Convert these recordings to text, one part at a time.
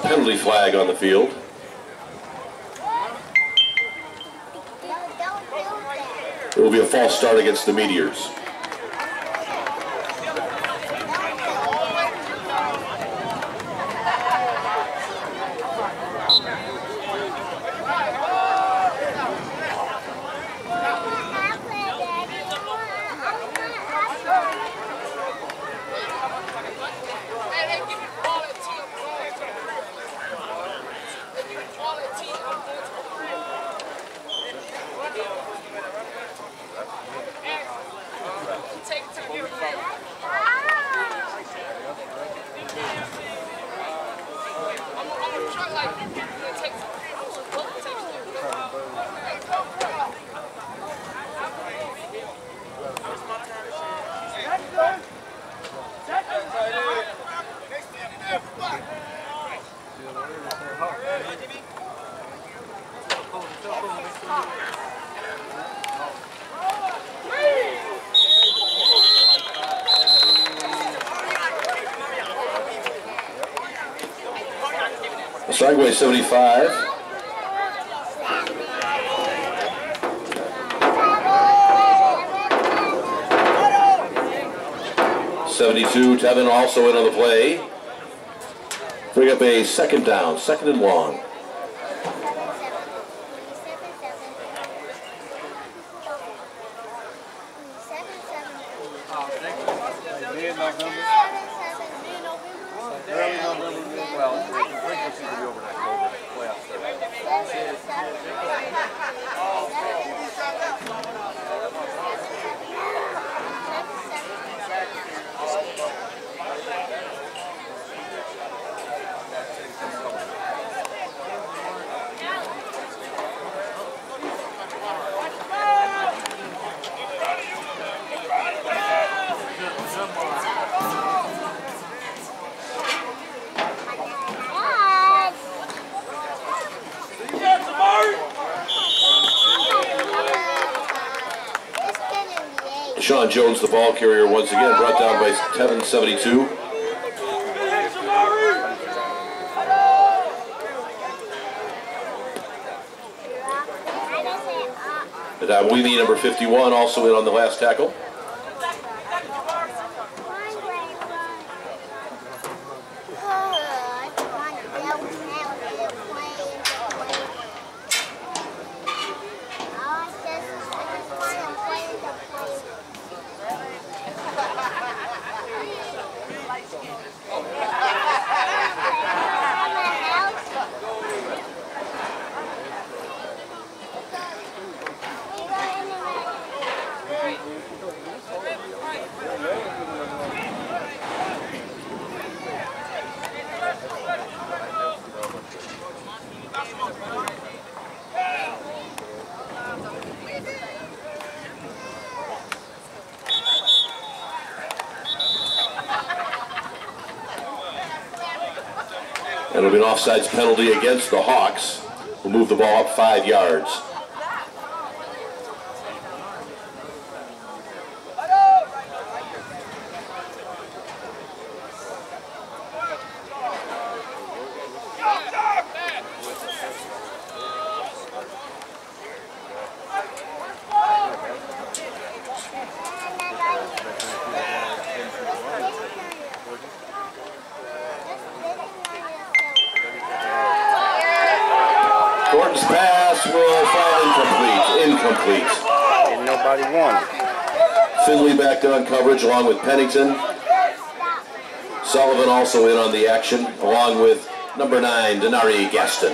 penalty flag on the field. It will be a false start against the Meteors. Strikeway 75. Tevin also in on the play. Bring up a second down, second and long. Sean Jones, the ball carrier, once again brought down by Tevin, 72. And Weemy, number 51, also in on the last tackle. And it'll be an offsides penalty against the Hawks. We'll move the ball up 5 yards. Gordon's pass will fall incomplete. And nobody won. Finley back on coverage along with Pennington. Sullivan also in on the action along with number 9, Denari Gaston.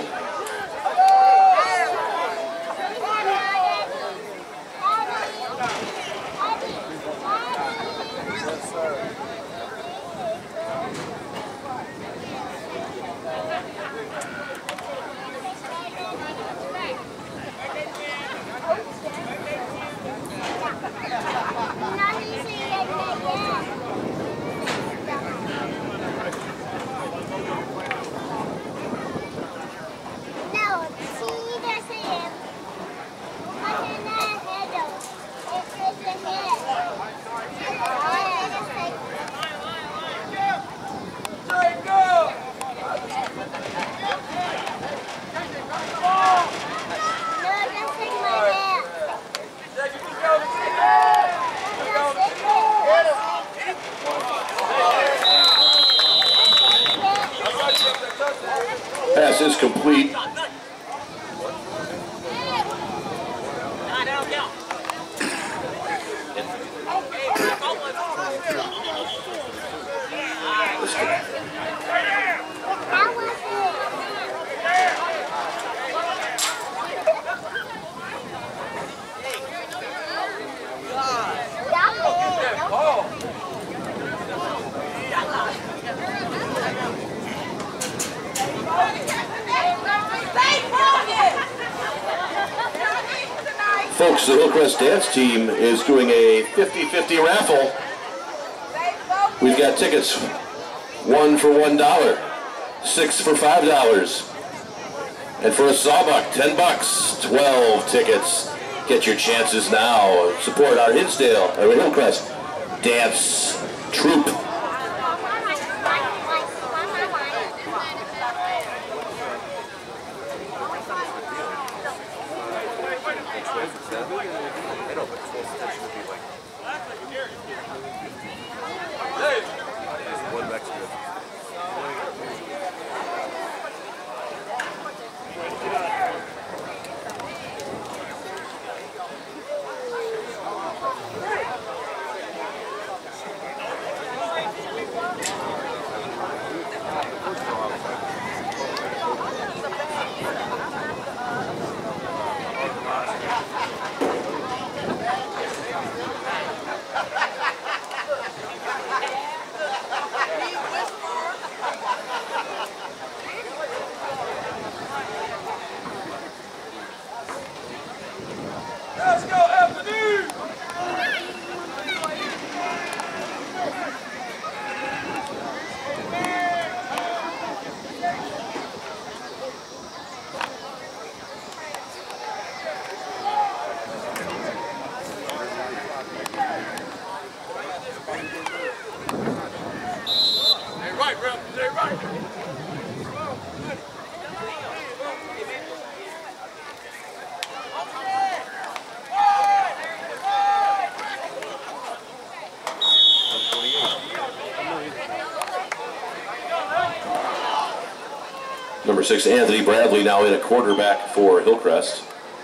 Pass is complete. Folks, the Hillcrest dance team is doing a 50-50 raffle. We've got tickets, 1 for $1, 6 for $5, and for a sawbuck, 10 bucks, 12 tickets. Get your chances now. Support our Hillcrest dance troupe. Number 6, Anthony Bradley, now in a quarterback for Hillcrest.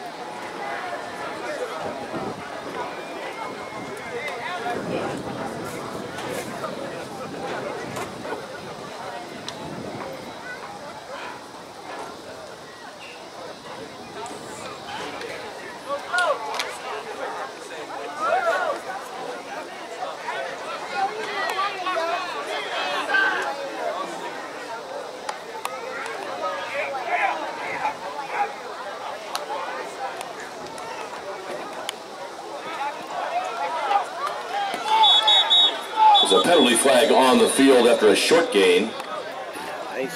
There's a penalty flag on the field after a short gain. Nice.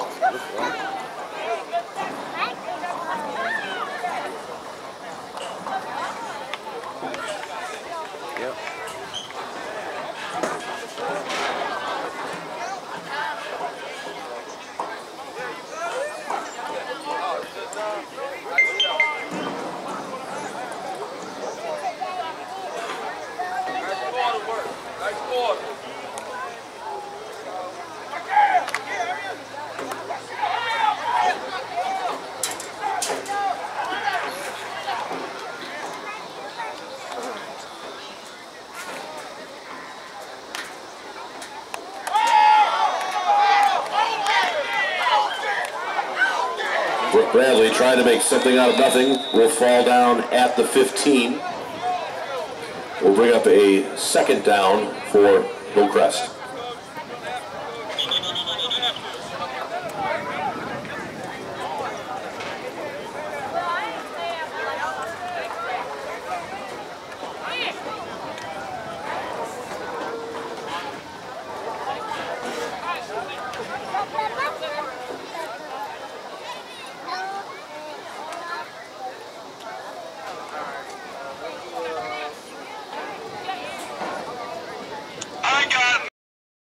Yep. Bradley trying to make something out of nothing, will fall down at the 15. We'll bring up a second down for Hillcrest.